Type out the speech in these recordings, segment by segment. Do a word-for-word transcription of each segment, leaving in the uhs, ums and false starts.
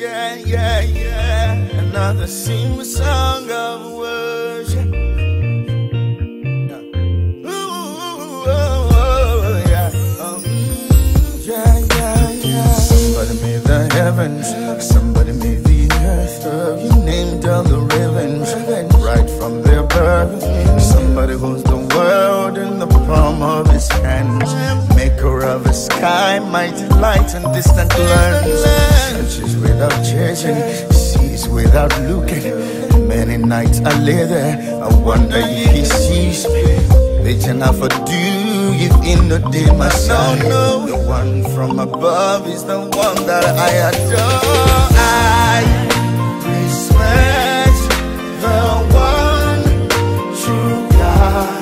yeah, yeah, yeah. Another single song of worship. Ooh, oh, oh, yeah. Oh, mm, yeah, yeah, yeah. Somebody made the heavens, somebody made the earth. You named all the ravens right from their birth. Somebody holds the world in the palm of his hands. Maker of the sky, mighty light and distant lands. Searches without chasing, sees without looking. Many nights I lay there, I wonder if he sees me. Waiting out for dew, if in the day my son. The one from above is the one that I adore. I respect the one true God.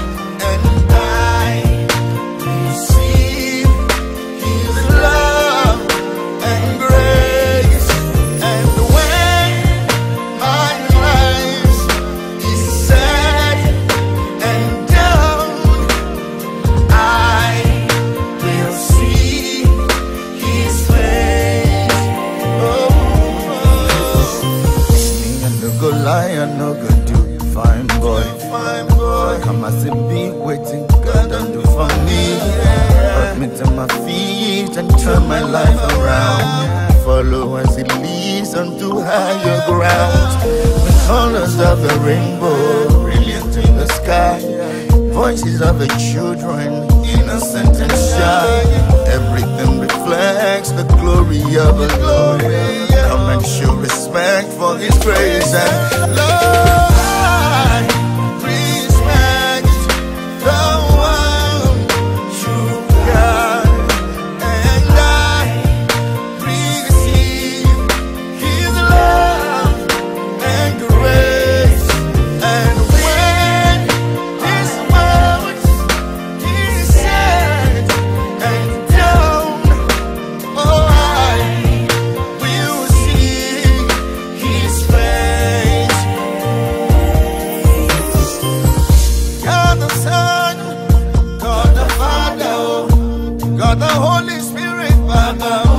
Lion, no good do, fine boy, fine boy. Come as a big waiting, God don't do for me. Put me to my feet and turn my life around. Follow as it leads onto higher ground. The colors of the rainbow, brilliant in the sky. Voices of the children, innocent and shy. Everything reflects the glory of the Lord. Come and show respect for His grace and love. I respect the one true God, and I receive His love and grace. And when His words He said and done, oh, I will see His face. God the Son, God the Father, God the Holy Spirit, Father.